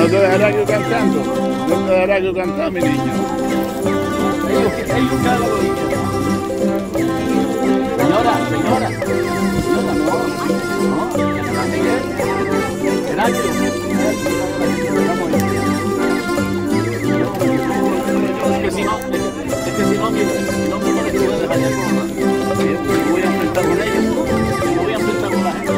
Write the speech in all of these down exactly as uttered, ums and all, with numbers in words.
no te dejará yo cantando. No te dejará yo cantar, mi niño. Señora, señora. Señora, no. No, Gracias. Es que si no, es que si no, mira, si no, mira, que voy a dejar ya con voy a enfrentar con ellos, no voy a enfrentar con la gente.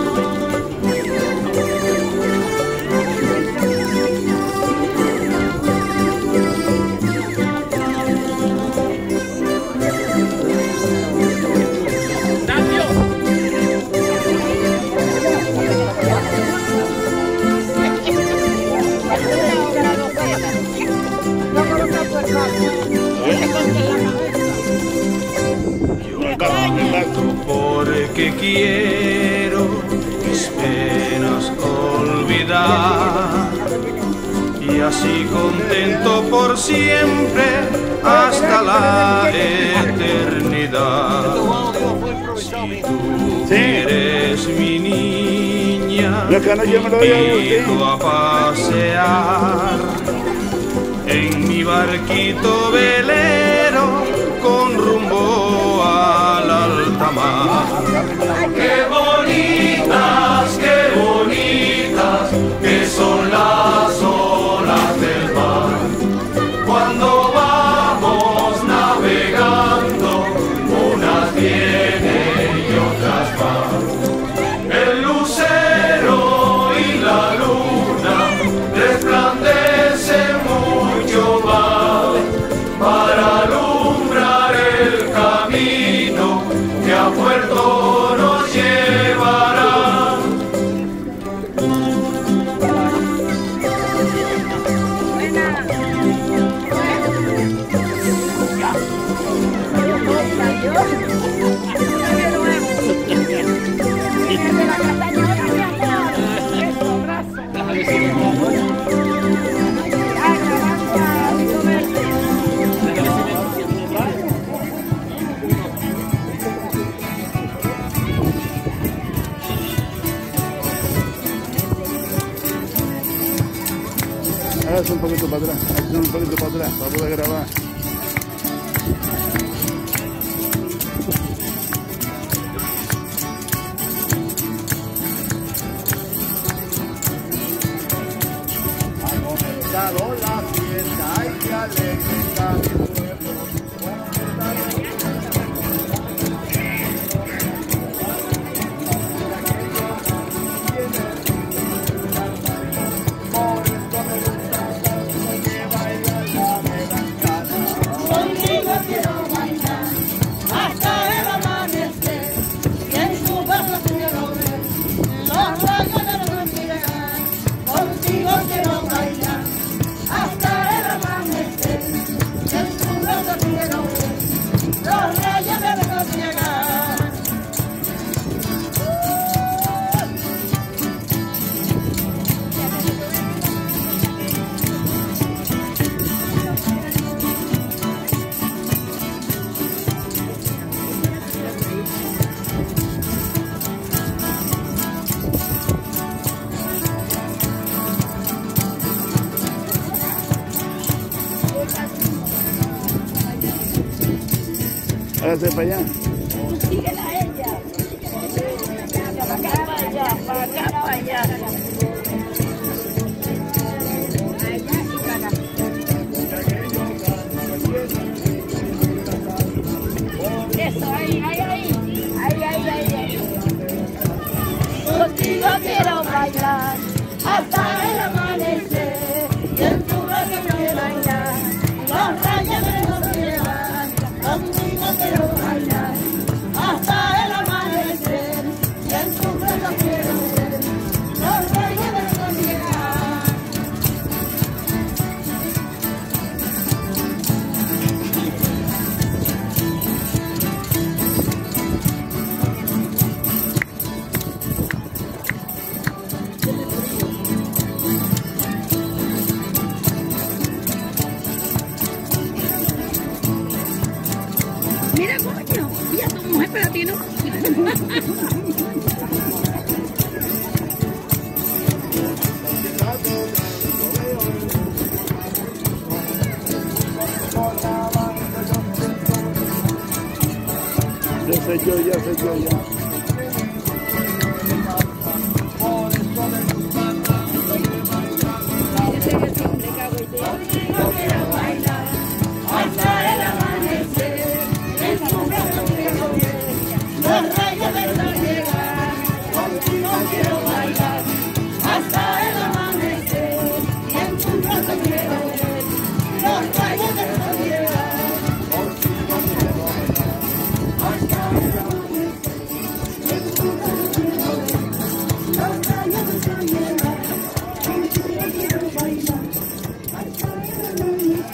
Yo canto porque quiero mis penas olvidar y así contento por siempre hasta la eternidad. Si tú eres mi niña, te invito a pasear en mi barquito velero con rumbo al alta mar. ¡Qué bonitas, qué bonitas que son las olas del mar! Cuando vamos navegando, unas vienen y otras van. El lucero y la luna resplandecen mucho más para alumbrar el camino que a puerto nos llevará. Hágase un poquito para atrás, hágase un poquito para atrás para poder grabar. Ha comenzado la fiesta, hay que alegrar mi pueblo. Hágase para allá. Síguela a ella. Para acá, para allá, para acá, para allá. Allá y para acá. Eso, ahí, ahí, ahí. Ahí, ahí, ahí, ahí. Contigo quiero bailar hasta el amanecer. Y en tu brazo quiero bailar. Los rayos me los llevan. Contigo quiero bailar hasta el amanecer. Y en tu brazo quiero ver. Los rayos me los llevan. Mira, coño, y a tu mujer, pero a ti no. sé yo, ya sé yo, ya. Hasta el amanecer, en tu brazo quiero ver los rayos del sol llegar, contigo quiero bailar. Hasta el amanecer, en tu brazo quiero ver los rayos del sol llegar, contigo quiero bailar. Hasta el amanecer, en tu brazo quiero ver los rayos del sol llegar, contigo quiero bailar. Hasta el amanecer.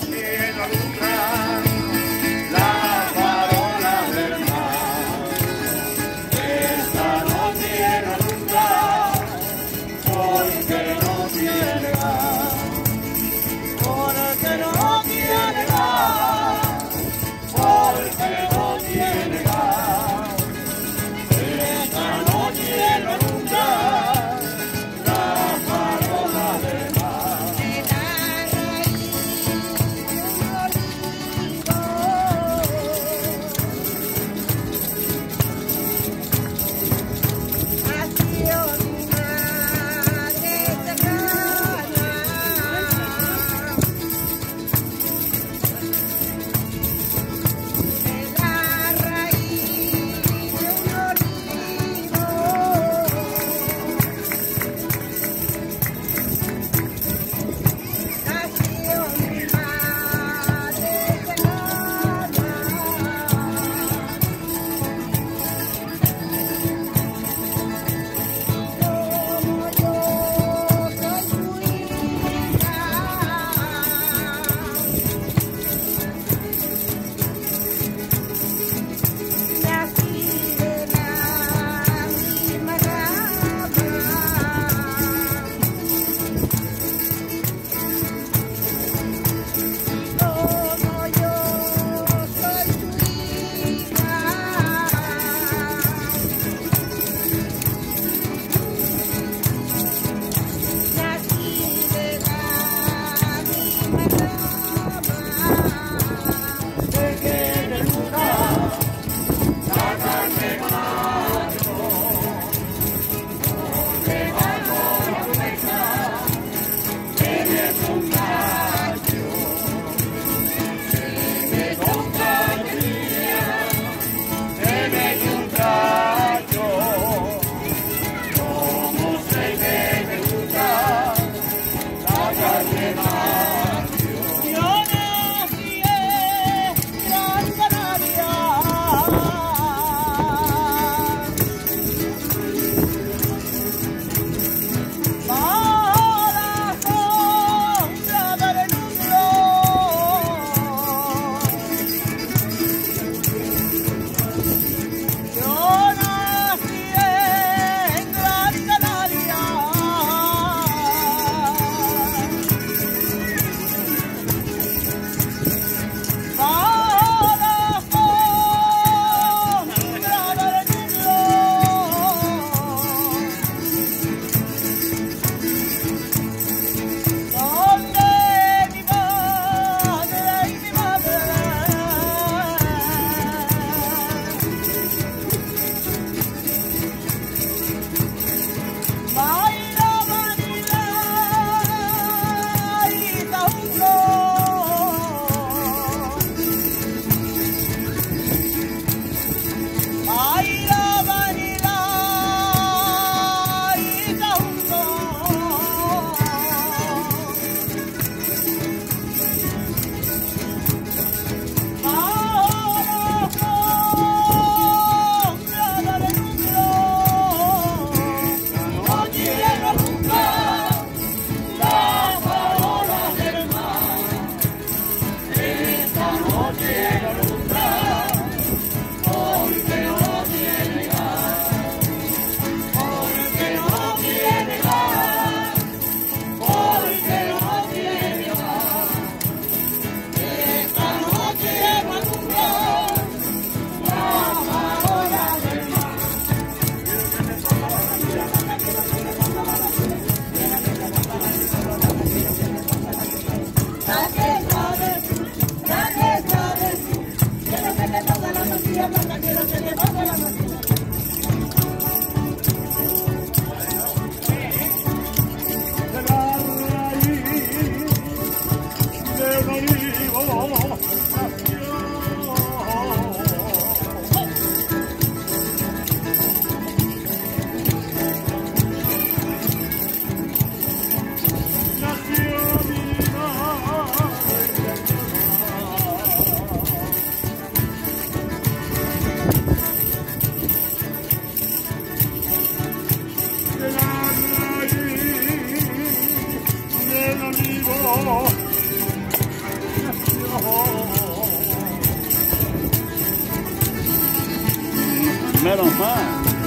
Menos mal.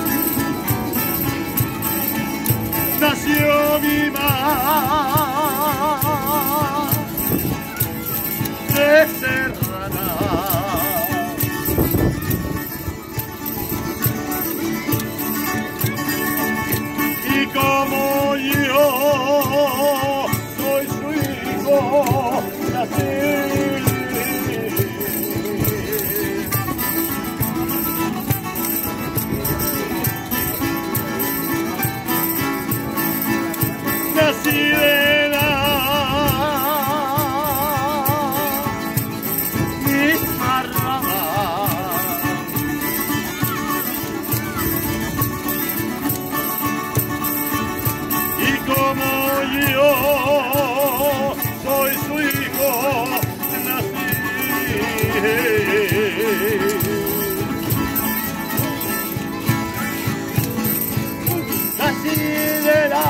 Nació mi mar de Serrana. Y como yo soy su hijo, nací. Nací de la misma rama y como yo soy su hijo, nací. Nací de la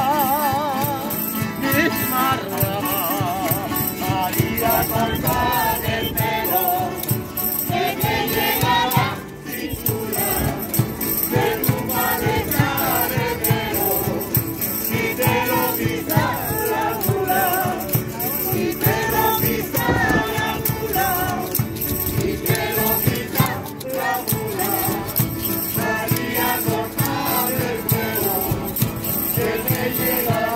María cortar el pelo que te llega a la cintura, de tu maleta de pelo, y te lo pisa la mula, y te lo pisa la mula, y te lo pisa la mula. María cortar el pelo que te llega a la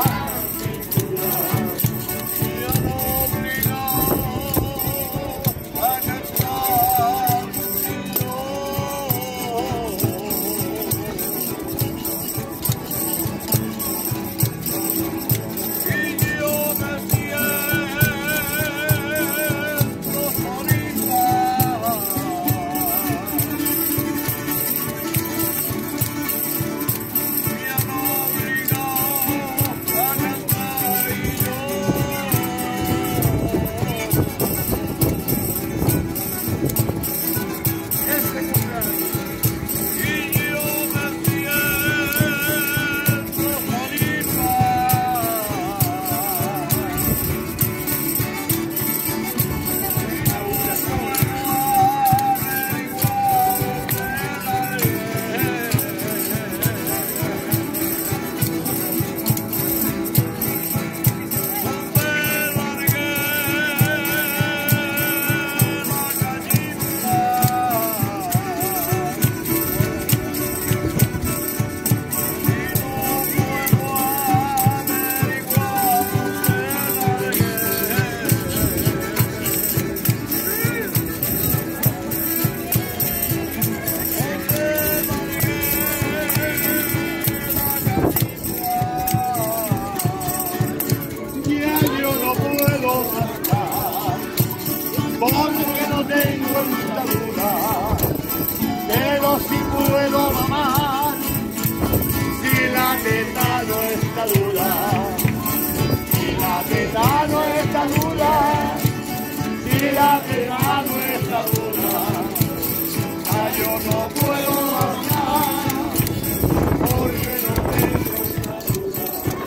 porque no tengo dentadura, pero si puedo mamar, si la teta no está dura, si la teta no está dura, si la teta no está dura, ah, yo no puedo mamar, porque no tengo dentadura.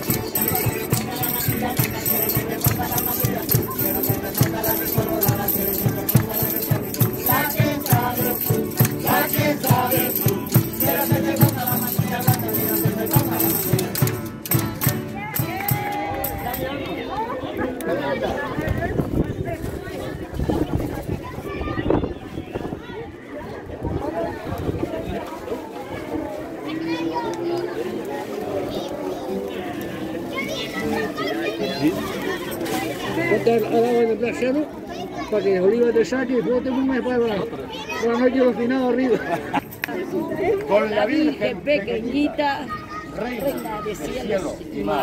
Ponte al lado del placiano para que las olivas te saquen y después te pongas para abajo. Para no quiero finado arriba. Con la Virgen pequeñita, reina de cielo y mar.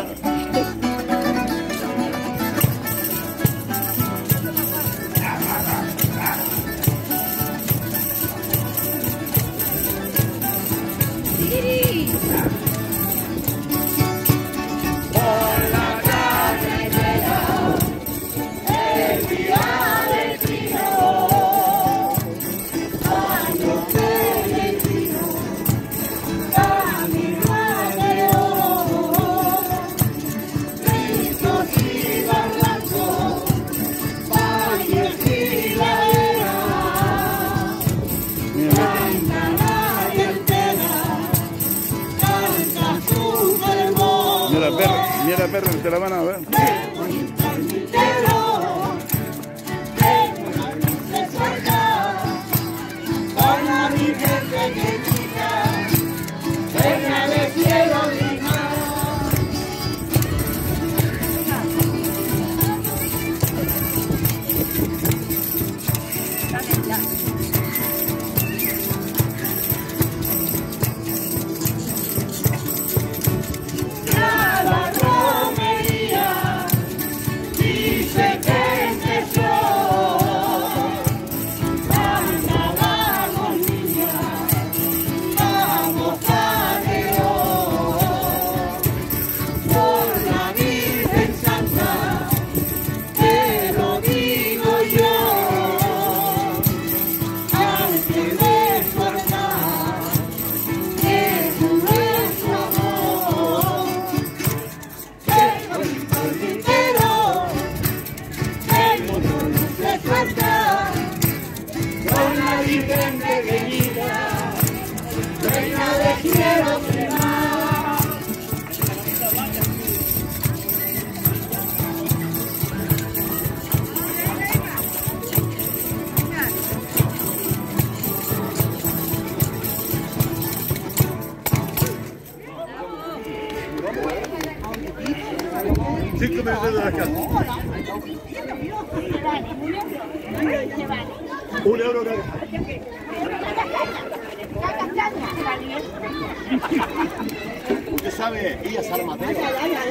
Thank you. mira, perro, te la van a ver. Cinco minutos de la casa. Un euro cada. Usted sabe, ella sabe materia.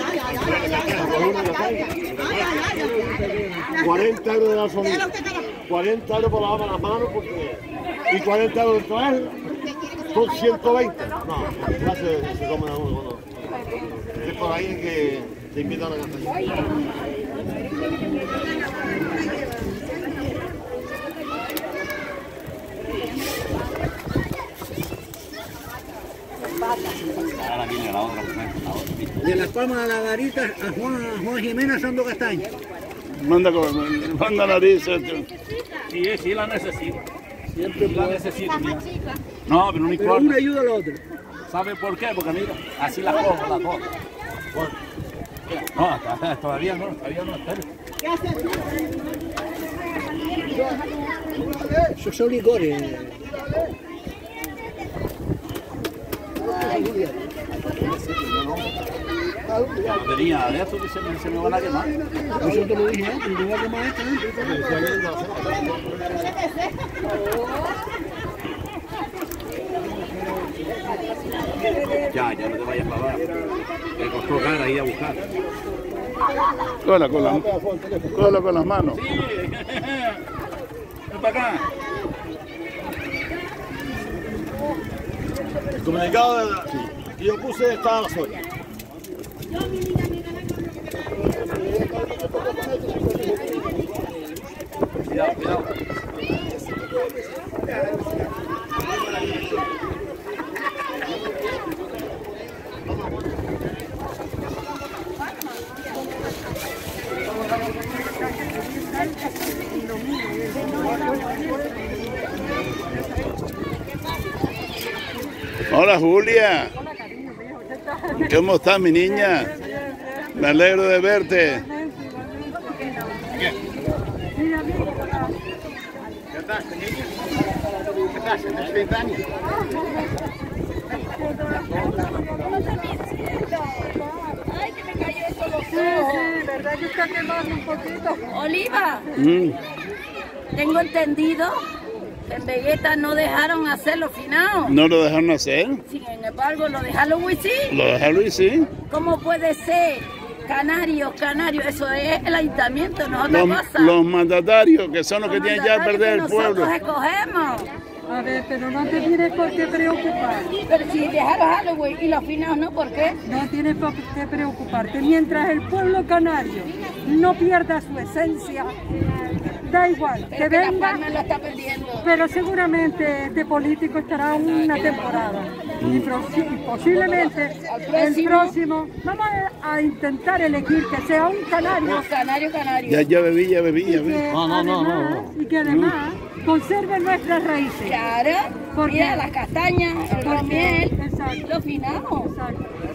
cuarenta euros de la familia. cuarenta euros por lavar las manos porque... y cuarenta euros de trabajo. Son ciento veinte. No, ya se, se comen a uno. Bueno. Es por ahí que te invitan a la casa. Ahora viene la otra mujer, la otra. De Las Palmas a la Garita, a Juan, a Juan Jiménez Sando Castaño. Manda con, manda nariz. Sí, sí la necesito. Siempre la necesito. Mira. No, pero no importa. Pero una ayuda a la otra. ¿Sabe por qué? Porque mira, así la cojo, la cojo. Bueno, no, todavía no, todavía no, espera. Esos son licores. No tenía de eso que se me, se me van a quemar. Eso te lo dije antes, te voy a quemar esto. Ya, ya no te vayas para abajo. Me costó cara ir a buscar. Cola con, la, cola con las manos. Sí, ven para acá. El comunicado de, que yo puse está a la soya. Cuidado, cuidado. Hola Julia. ¿Cómo estás, mi niña? Me alegro de verte. ¿Qué tal, niña? ¿Qué tal? ¿Tienes veinte años? Ay, que me cayó eso los ojos. Sí, ¿verdad que está quemando un poquito? Oliva, Mm. tengo entendido que en Vegeta no dejaron hacerlo finado. ¿No lo dejaron hacer? Sin embargo, lo de Halloween sí. Lo dejaron y sí. ¿Cómo puede ser? Canarios, canarios, eso es el ayuntamiento, no es otra Los, cosa. los mandatarios, que son los que Los tienen ya a mandatarios perder que el pueblo. Nosotros escogemos. A ver, pero no te tienes por qué preocupar. Pero si dejaron Halloween y los finados no, ¿por qué? No tienes por qué preocuparte. Mientras el pueblo canario no pierda su esencia, da igual, Pero que que la venga, Palma lo está perdiendo. pero seguramente este político estará una temporada. Y prosi- posiblemente el próximo, vamos a, a intentar elegir que sea un canario. Canario, canario. Ya, ya bebí, ya bebí, ya Y bebí. que No, no, no, además, no, y que además conserve nuestras raíces. Claro, ¿Por mira qué? las castañas, el Porque- romiel, exacto. los finados. Exacto.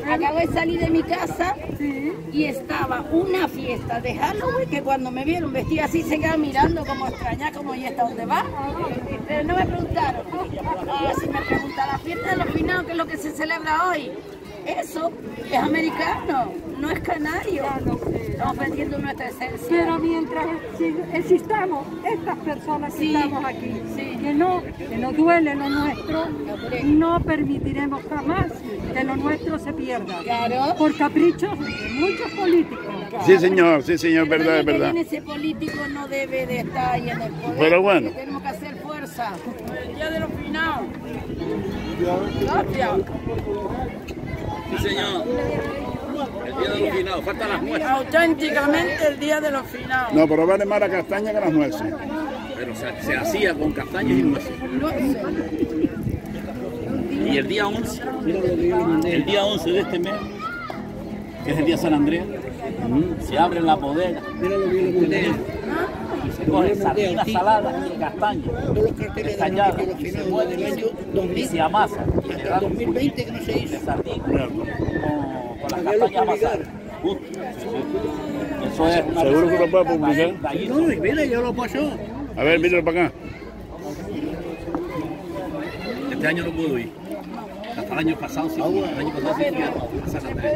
acabo de salir de mi casa Sí. y estaba una fiesta de Halloween que cuando me vieron vestida así se quedaban mirando como extrañada, como ¿y esta dónde va? Pero no me preguntaron. Ah, si me preguntan la fiesta de los finados, que es lo que se celebra hoy. Eso es americano, no es canario. Estamos perdiendo nuestra esencia. Pero mientras si- existamos, estas personas que Sí, estamos aquí, sí. que, no, que nos duele lo nuestro, no permitiremos jamás que lo nuestro se pierda. Claro. Por caprichos de muchos políticos. Sí, señor, sí, señor, Pero verdad, es el año que verdad. viene ese político no debe de estar ahí en el poder. Pero bueno. porque tenemos que hacer fuerza. El día de los finados. Gracias. Sí, señor. El día de los finados, faltan las nueces. Auténticamente el día de los finados. No, pero vale más la castaña que las nueces. Pero se, se hacía con castañas y nueces. No sé. Y el día once, el día once de este mes, que es el día San Andrés, se abre la bodega. Y se coge sardinas saladas y castañas. Estalladas, y se mueve y se amasa. Y le dan dos mil veinte que no se hizo. De sardinas con, con las castañas amasadas. Justo. Eso es una ¿Seguro que lo puede publicar? No, mira, yo lo paso. A ver, míralo para acá. Este año no puedo ir. Hasta el año pasado sí. El año pasado sí fui a San Andrés.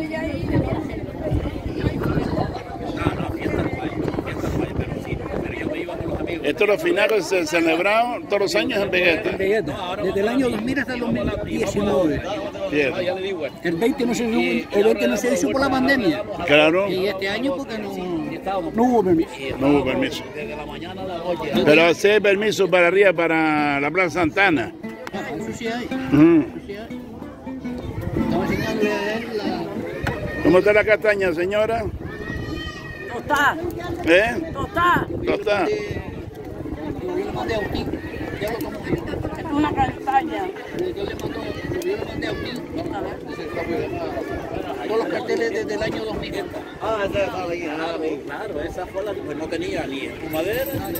No, no, fiesta no hay. Fiesta no hay, pero sí. Pero yo me iba con los amigos. Estos los finales se celebraron todos los años en Vegeta. Desde el año dos mil hasta el dos mil diecinueve. Fíjate. Ya le digo, El veinte no se hizo, el veinte no se hizo por la pandemia. Claro, Y este año porque no, no hubo permiso. no hubo permiso. desde la mañana a la noche. Pero hace permiso para arriba, para la Plaza Santana. Ah, eso sí hay, Ujú. eso sí hay. Estaba enseñándole a él la... ¿Cómo está la castaña, señora? Tostada, ¿Eh? tostada. ¿Tostada? Yo le mandé a Agustín, ya lo tomó. Es una castaña. Yo le mandó, yo le mandé a Agustín. Todos los carteles desde el año dos mil. Ah, esa estaba ahí. Ah, claro, esa fue la que pues no tenía ni madera.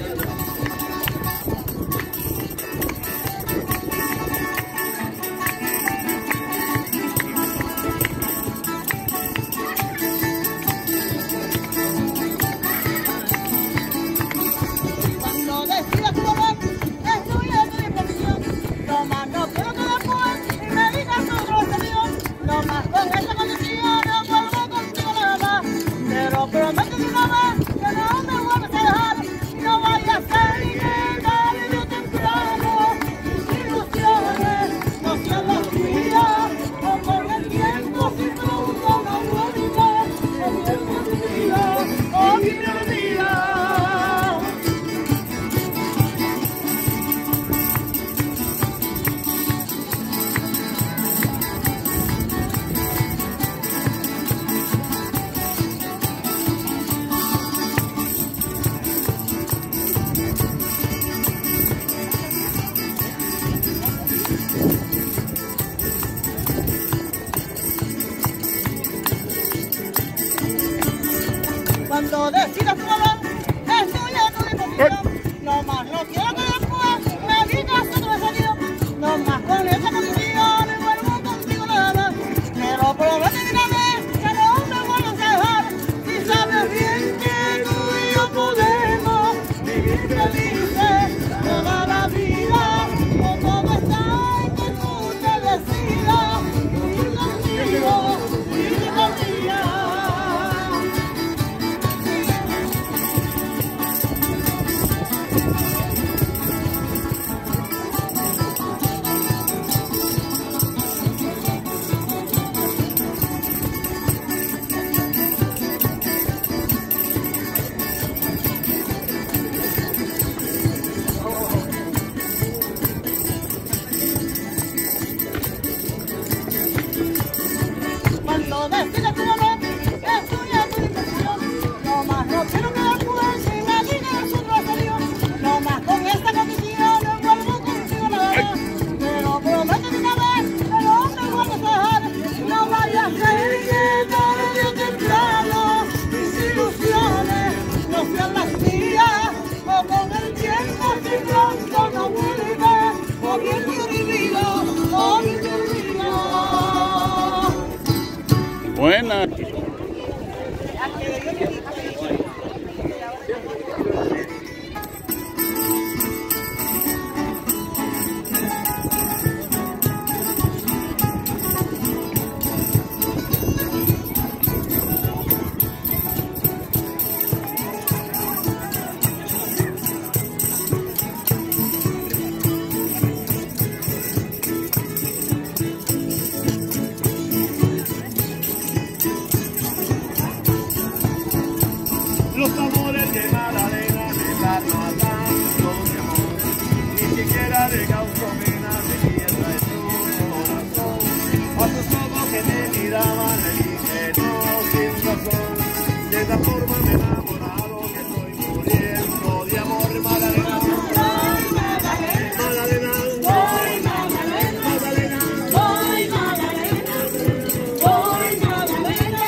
Cuando decidas tu amor, es tuya tu impresión. No más no quiero que después me digas tu grosería. No más con esa condición, no vuelvo contigo nada más. Pero prometo de una vez que no me vuelves a dejar. No vayas a ir tarde o temprano. Tus ilusiones no sean las mías. O con el tiempo si pronto no vuelves. O el día, o mi vida. Cuando decidas tu amor, es tuya tu disposición. No más no quiero que después me digas otra vez. No más con esa condición, y vuelvo contigo nada más. Pero prometo de una vez que no me vuelvas a dejar. Si sabes bien que tú y yo podemos vivir felices toda la vida. O todo está en que tú te decidas. Ir conmigo, ir conmigo. Magdalena. Los amores de Magdalena me están matando de amor, ni siquiera de causa pena de mierda en su corazón. A sus ojos que me miraban le dije no sin razón, de esa forma me he enamorado que estoy muriendo de amor. Magdalena, Magdalena, Magdalena, voy Magdalena, Magdalena, voy Magdalena, voy Magdalena.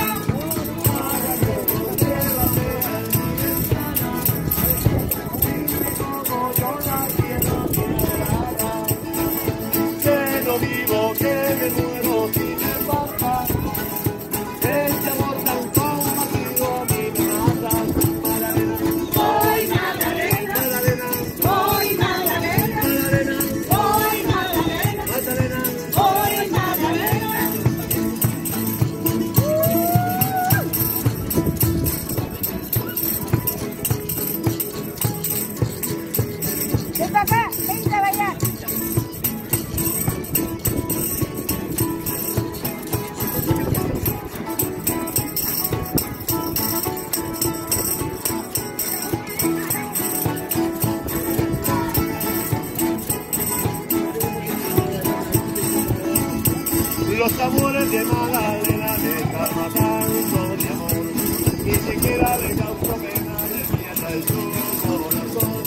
Que no vivo, que me muero si me falta este amor tan combatido a mí me mata. Magdalena, voy Magdalena, Magdalena, voy Magdalena, Magdalena, voy Magdalena, Magdalena, voy Magdalena. Ven para acá, vente a bailar. Los amores de Magdalena me están matando de amor, ni siquiera le causo pena de mierda en su corazón.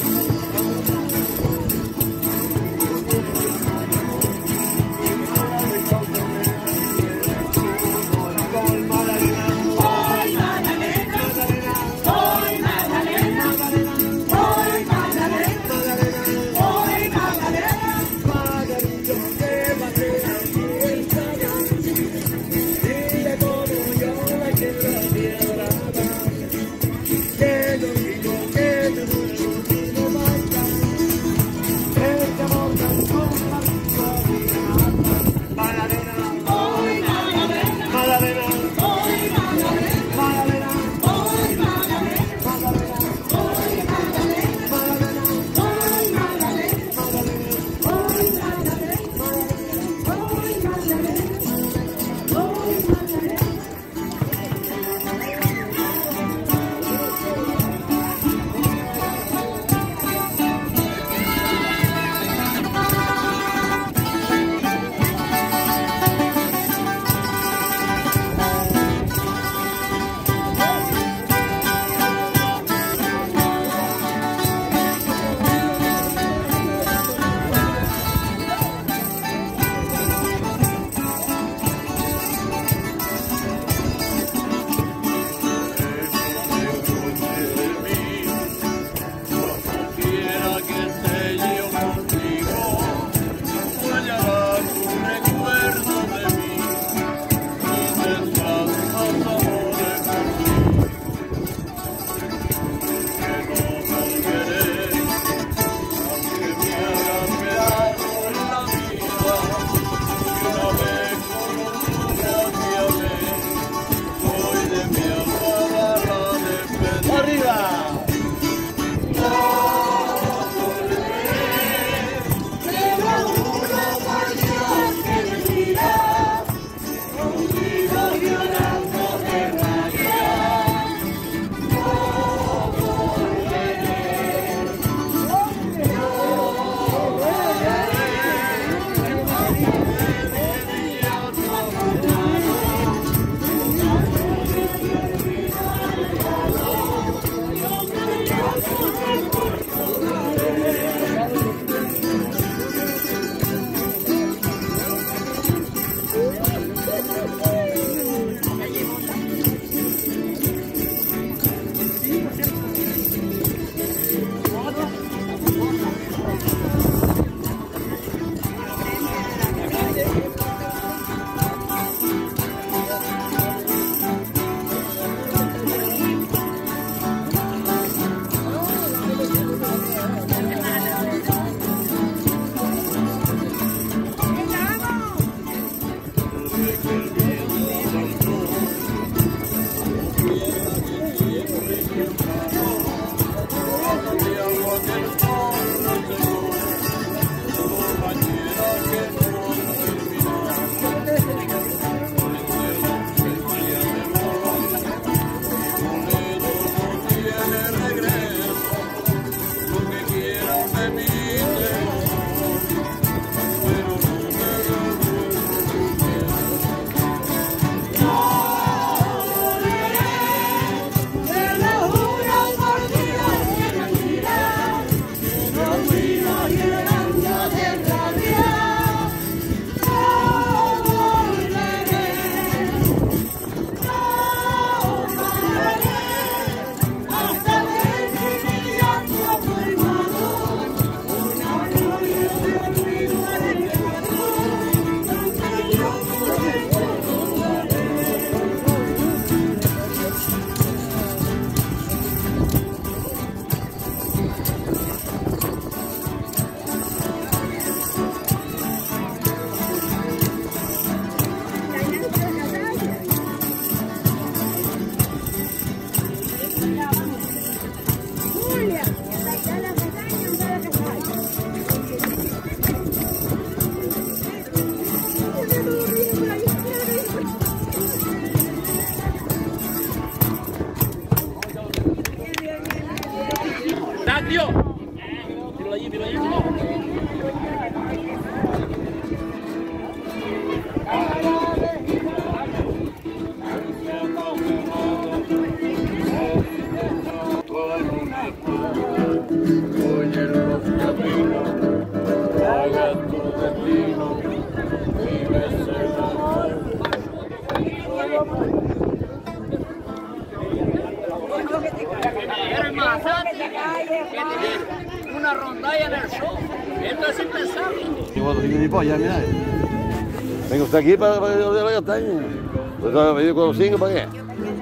¡Tactio! Míralo allí, míralo allí. Oye los caminos, haga tu destino, vive el amor. Una rondalla en el show. Esto es impensable. Venga usted aquí para, para que yo vea la castaña. Pues ahora me digo con los cinco para qué.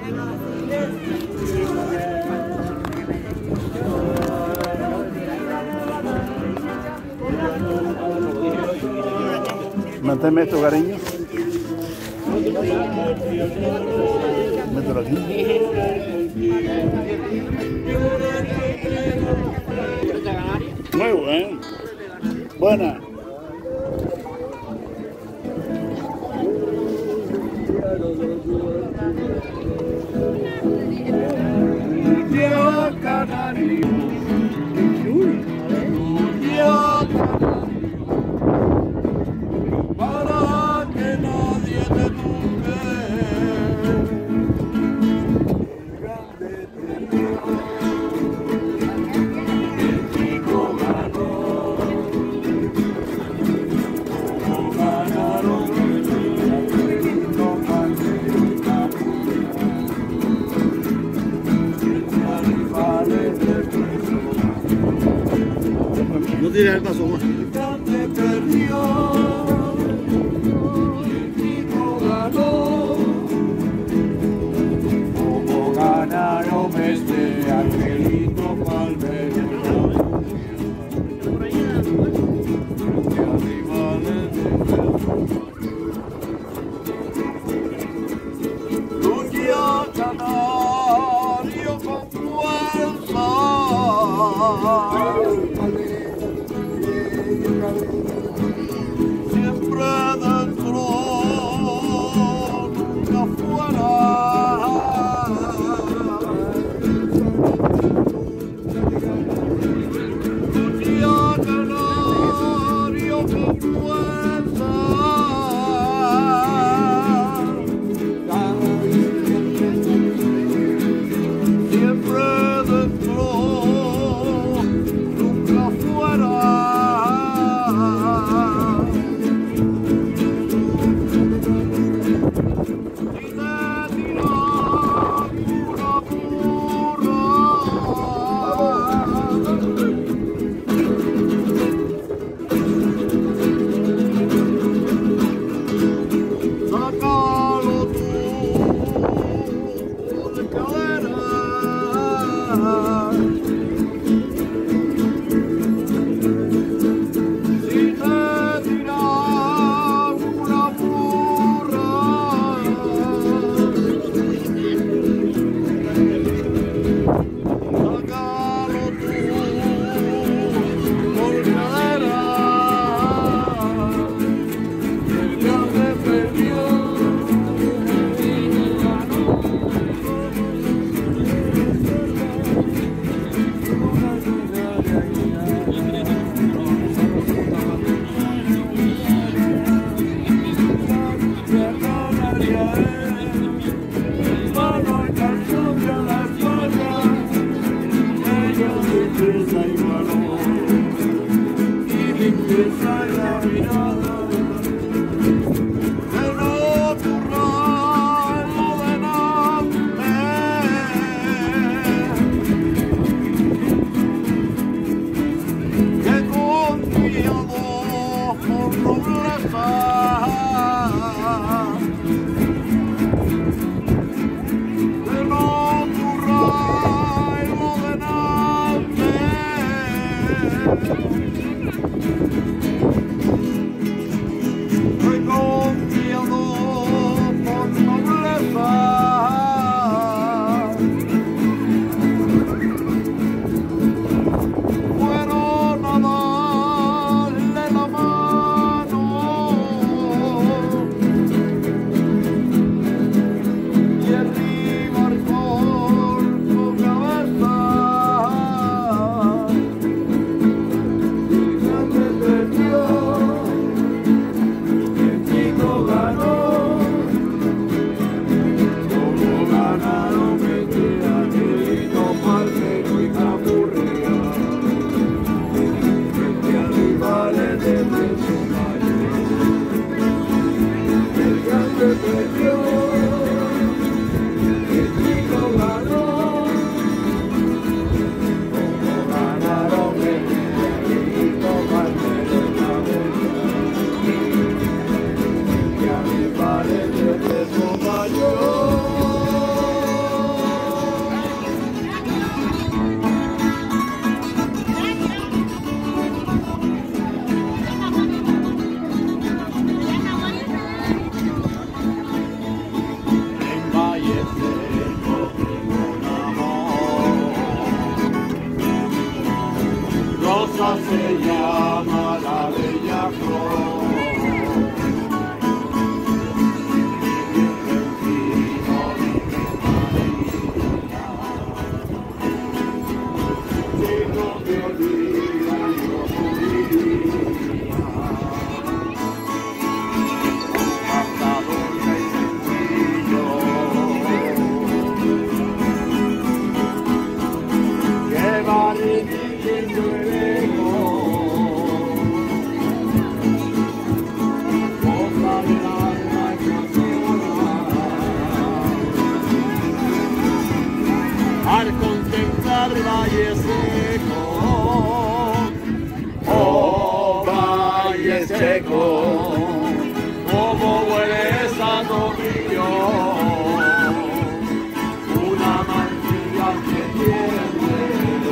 Manténme esto, cariño. Mételo aquí. Muy bueno. Buena. Dios canario, Dios para que nadie te tumbe. Grande te dio, el chico ganó, como ganaron los rivales del pueblo. No tires el vaso más. Grande perdió. Como ganaron este angelito palmero que arriba le lucha canario con fuerza. Siempre dentro, nunca fuera. Lucha canario con fuerza. Siempre dentro, nunca fuera. Sácalo tú de cadera. Si te tira una burra, sácalo tú por cadera. El grande perdió. Esa se llama la bella flor. Al contemplar Valle Seco, oh Valle Seco, como huele esa Tomillo, una mantilla que tiene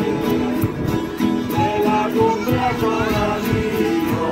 de la cumbre a Solanillo.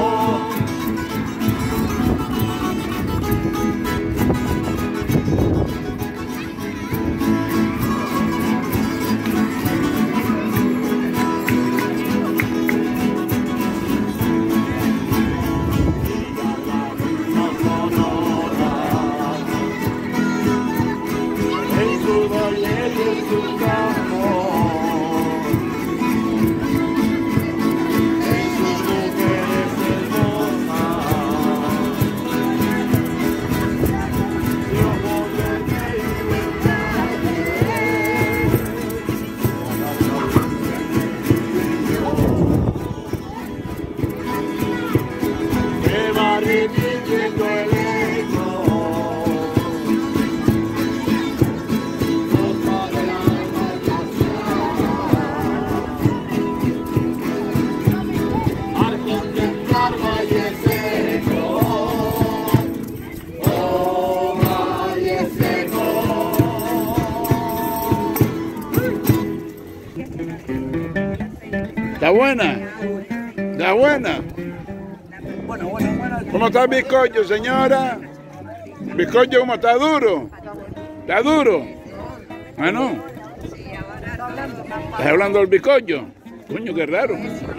¿Está buena? ¿Está buena? ¿Cómo está el bizcocho, señora? ¿El bizcocho cómo está? ¿Duro? ¿Está duro? Ah, no. ¿Estás hablando del bizcocho? Coño, qué raro.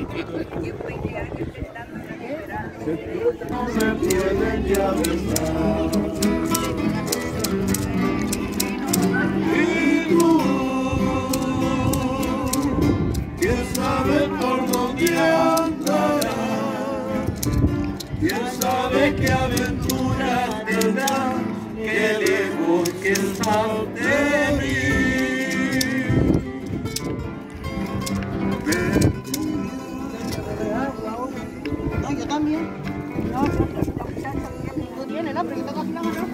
¿Quién sabe por dónde andará? ¿Quién sabe qué aventura tendrá? Que le busque el mal de mí. No, yo también. No, tú tienes, ¿no? Pero yo tengo aquí la mano.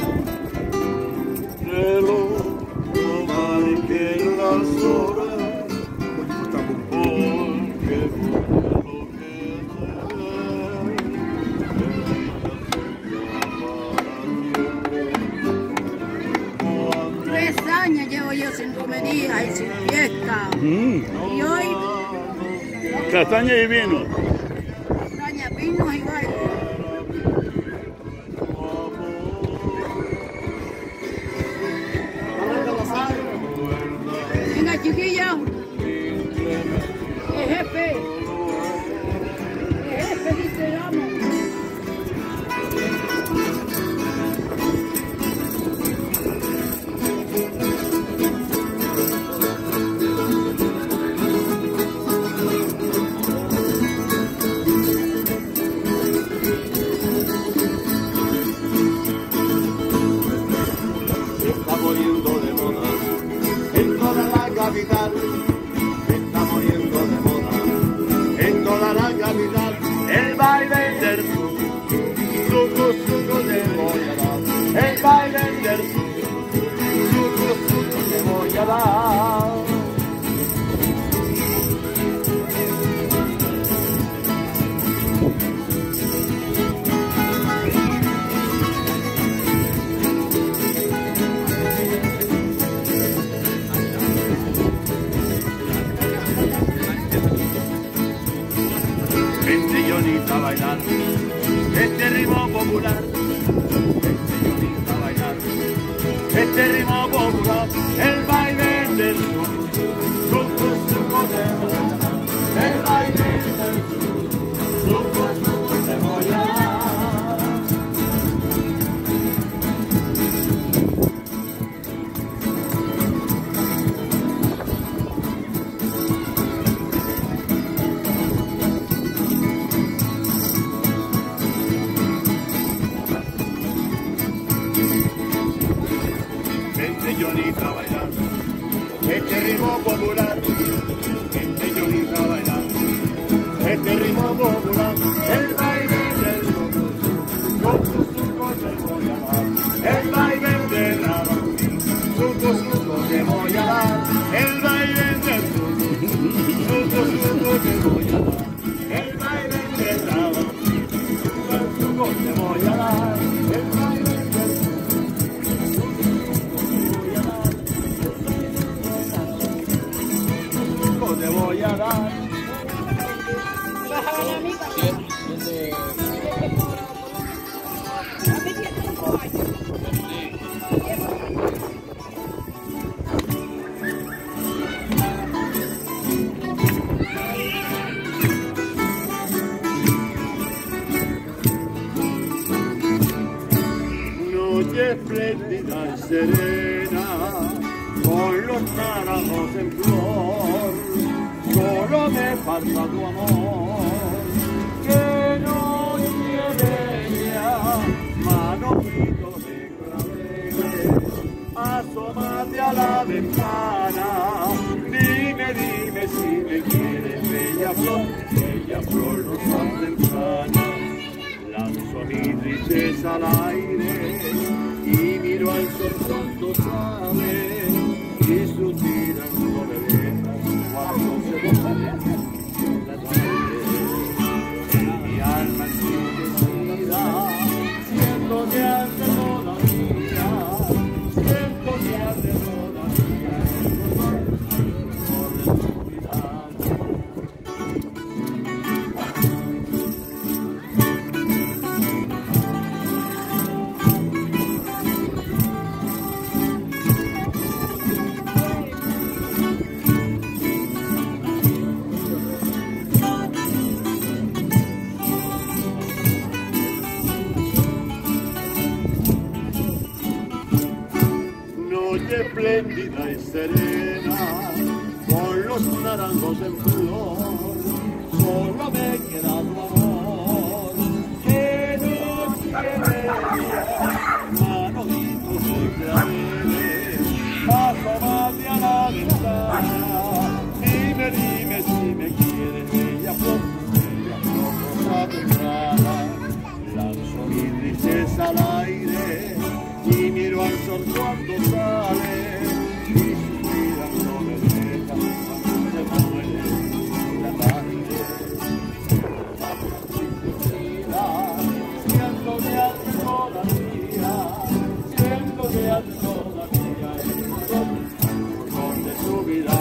Reloj, no marquen las horas. Tres años llevo yo sin romería y sin fiesta. Mm. Y hoy, Castaña y vino. castaña, vinos y baile. Venga, chiquillos. El jefe. El jefe dice, vamos. Está muriendo de moda en toda la capital. Está muriendo de moda en toda la capital. El baile del sur, suco, suco te voy a dar. El baile del sur, suco, suco te voy a dar. Vente Jonita a bailar este ritmo popular. Vente Jonita a bailar este ritmo popular. El baile del sur, suco, suco te voy a dar. El baile voy a dar. Noche espléndida y serena, con los naranjos en flor, solo me falta tu amor. Que noche bella, manojito de claveles, asómate a la ventana, dime, dime si me quieres, bella flor, bella flor no tan temprana. Lanzo mi tristeza al aire y miro al sol cuando sale y suspirando me dejas cuando se muere la tarde. Mi alma entristecida, siento que hace todavía, siento que hace todavía, por olvidar. Espléndida y serena, con los naranjos en flor, solo me queda tu amor. Que noche bella, manojitos de claveles, asómate a la ventana, dime, dime si me quieres, bella flor, bella flor rosa temprana. Lanzo mi tristeza al aire y miro al sol cuando sale y su vida no me deja cuando se muere la tarde. Siento que hace todavía, siento que hace todavía el color de su vida.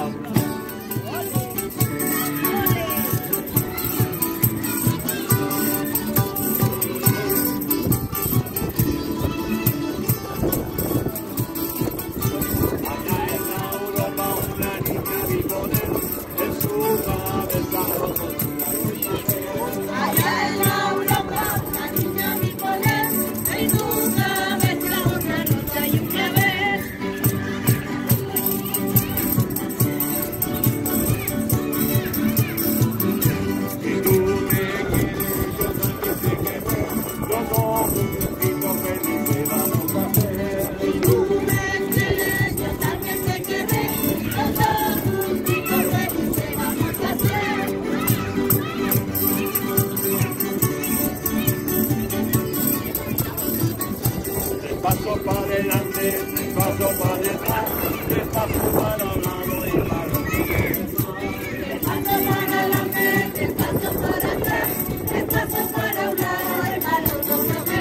Paso para adelante, paso para detrás, paso para un lado y para otro. Paso para adelante, paso para atrás, paso para un lado y para otro.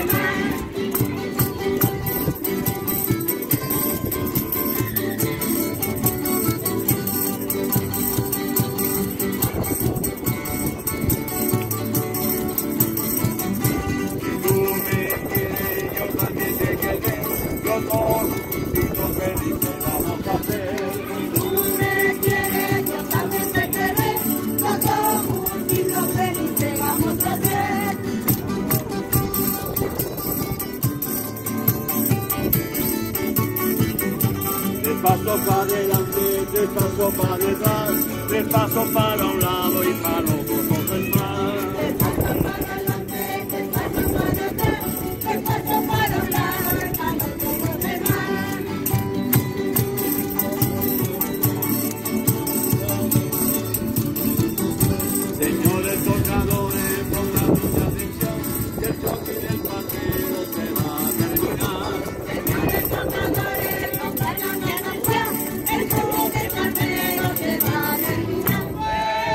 Paso para adelante, tres pasos para detrás, tres pasos para un lado y para otro con el mar. Tres pasos para adelante, tres pasos para atrás, tres pasos para un lado y para otro con el mar. Señores tocadores, pongan mucha atención, que el choque del patero se va a terminar. Señores tocadores, pongan mucha atención, el choque del patero se va a terminar.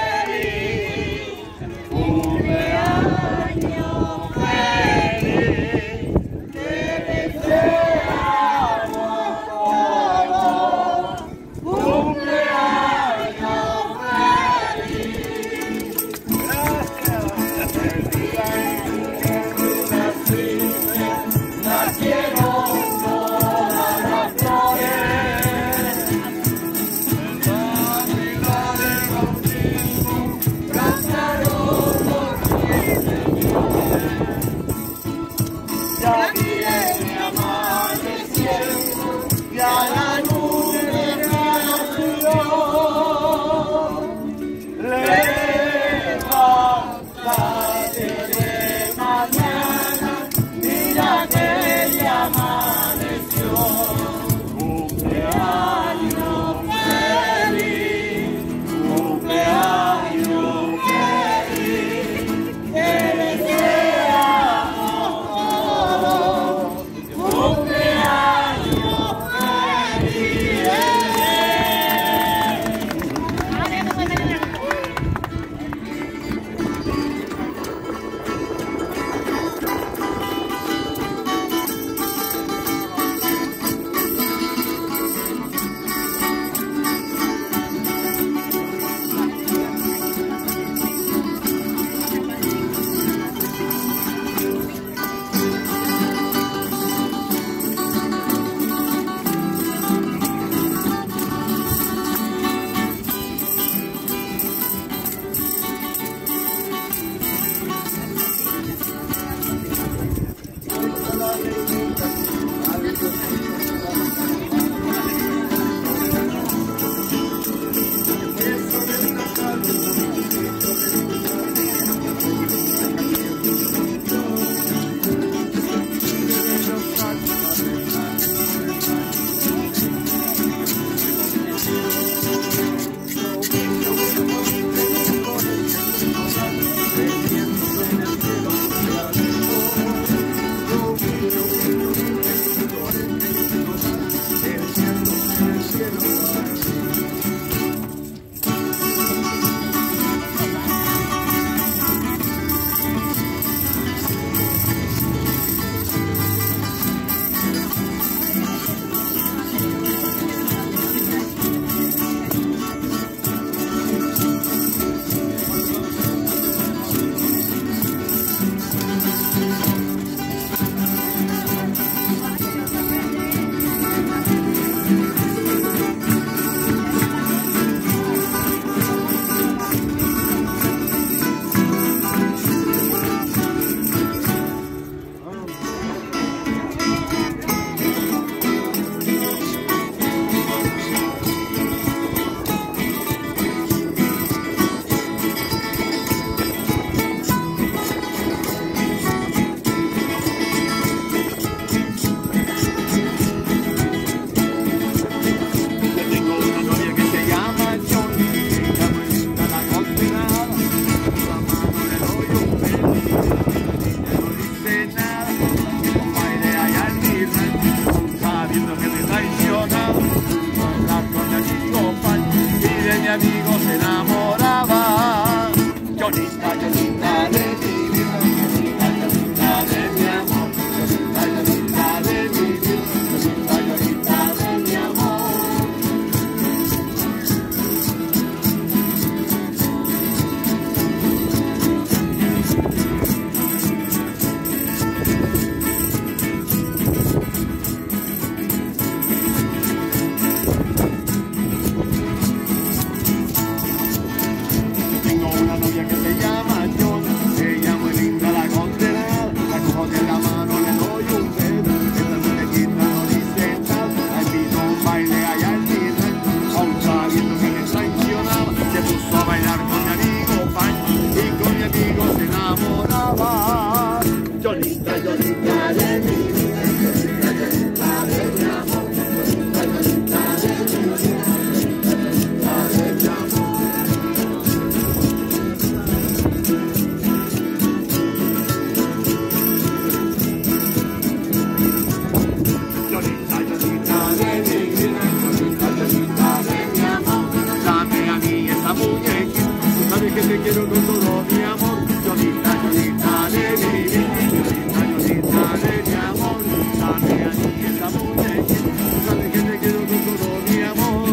sabes que te quiero con todo mi amor, Yolita, Yolita de mi vida, Yolita, Yolita de mi amor, dame a mí esa muñequita, tú sabes que te quiero con todo mi amor.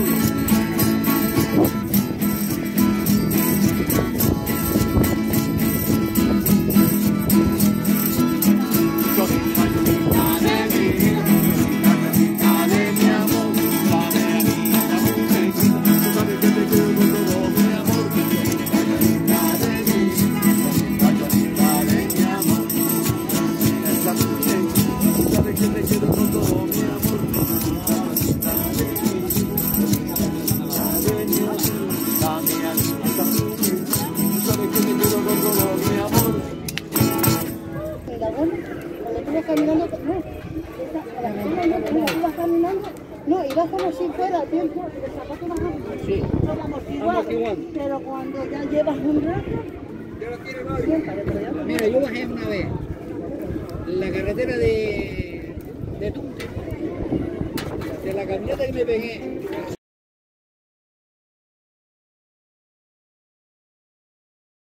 Yolita, Yolita de mi vida, Yolita, Yolita de mi amor, dame a mí esa muñequita, tú sabes que te quiero con todo mi amor. Yolita, Yolita de mi vida, Yolita, Yolita de mi amor, esa muñequita, tú sabes que te quiero con todo mi amor. Yolita de mi vida, Yolita de mi amor, dame a mí esa muñequita, tú sabes que te quiero con todo mi amor. Mira, bueno, cuando tú vas caminando, no, esa, la persona no, cuando tú vas caminando, no, ibas como si fuera a tiempo, el zapato más rápido, Sí. todo amortiguado, Amortiguado. pero cuando ya llevas un rato, siempre, pero ya no. Mira, yo bajé una vez la carretera de, de Tunte, de la camioneta que me pegué,